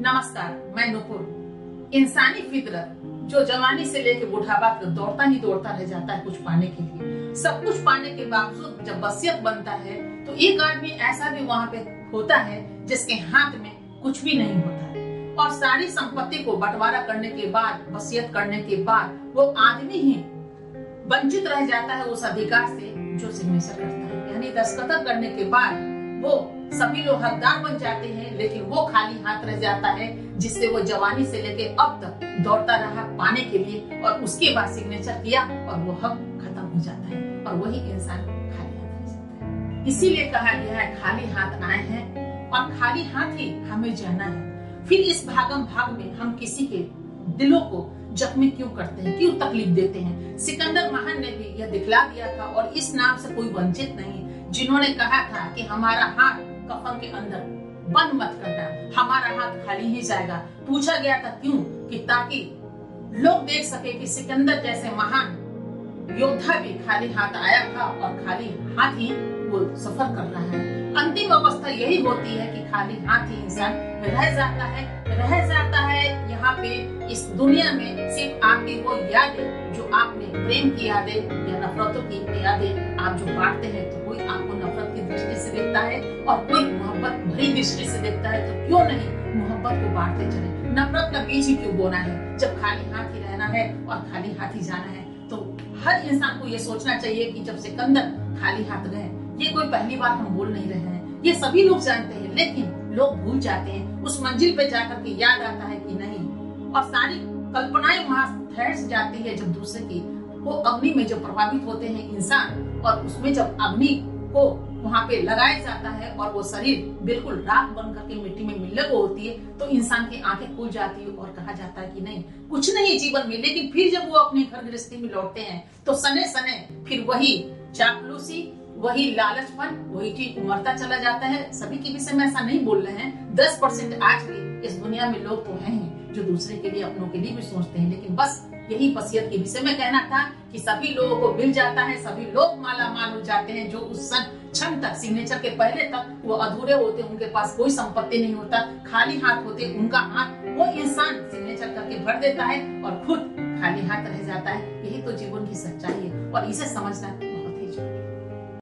नमस्कार, मैं नुपुर। इंसानी फितरत जो जवानी से लेकर बुढ़ापा तक दौड़ता ही दौड़ता रह जाता है कुछ पाने के लिए। सब कुछ पाने के बावजूद जब वसीयत बनता है तो एक आदमी ऐसा भी वहाँ पे होता है जिसके हाथ में कुछ भी नहीं होता है और सारी संपत्ति को बंटवारा करने के बाद, वसीयत करने के बाद वो आदमी ही वंचित रह जाता है उस अधिकार से जो सिग्नेचर करता है। यानी दस्तखत करने के बाद वो सभी लोग हकदार बन जाते हैं, लेकिन वो खाली हाथ रह जाता है जिससे वो जवानी से लेके अब तक दौड़ता रहा पाने के लिए और उसके बाद सिग्नेचर किया और वो हक खत्म हो जाता है और वही इंसान खाली हाथ रह जाता है। इसीलिए कहा गया है खाली हाथ आए हैं और खाली हाथ ही हमें जाना है। फिर इस भागम भाग में हम किसी के दिलों को जख्मी क्यों करते हैं, क्यों तकलीफ देते हैं। सिकंदर महान ने भी यह दिखला दिया था और इस नाम से कोई वंचित नहीं, जिन्होंने कहा था कि हमारा हाथ कफन के अंदर बंद मत करना, हमारा हाथ खाली ही जाएगा। पूछा गया था क्यों, कि ताकि लोग देख सके कि सिकंदर जैसे महान योद्धा भी खाली हाथ आया था और खाली हाथ ही वो सफर कर रहा है। अंतिम अवस्था यही होती है कि खाली हाथ ही इंसान रह जाता है यहाँ पे इस दुनिया में। सिर्फ आपकी वो यादें जो आपने प्रेम की यादें या नफरतों की यादें आप जो बांटते हैं, तो कोई आपको नफरत की दृष्टि से देखता है और कोई मोहब्बत भरी दृष्टि से देखता है, तो क्यों नहीं मोहब्बत को बांटते चले। नफरत का बीज ही क्यों बोना है जब खाली हाथ ही रहना है और खाली हाथ ही जाना है। तो हर इंसान को ये सोचना चाहिए कि जब सिकंदर खाली हाथ रहे, ये कोई पहली बार हम बोल नहीं रहे हैं, ये सभी लोग जानते हैं, लेकिन लोग भूल जाते हैं। उस मंजिल पे जाकर के याद आता है कि नहीं, और सारी कल्पनाएं वहां ठहर जाती है जब दूसरे की वो अग्नि में जो प्रभावित होते हैं इंसान, और उसमें जब अग्नि को वहां पे लगाया जाता है और वो शरीर बिल्कुल राख बन करके मिट्टी में मिलने को होती है, तो इंसान की आंखें खुल जाती है और कहा जाता है कि नहीं, कुछ नहीं जीवन में। लेकिन फिर जब वो अपने घर गृहस्थी में लौटते हैं तो सने सने फिर वही चापलूसी, वही लालचपन, वही चीज उमड़ता चला जाता है। सभी के विषय में ऐसा नहीं बोल रहे हैं, 10% आज भी इस दुनिया में लोग तो हैं जो दूसरे के लिए, अपनों के लिए भी सोचते हैं। लेकिन बस यही वसीयत के विषय में कहना था कि सभी लोगों को मिल जाता है, सभी लोग माला माल हो जाते हैं जो उस क्षण तक, सिग्नेचर के पहले तक वो अधूरे होते, उनके पास कोई संपत्ति नहीं होता, खाली हाथ होते। उनका हाथ वो इंसान सिग्नेचर करके भर देता है और खुद खाली हाथ रह जाता है। यही तो जीवन की सच्चाई है और इसे समझना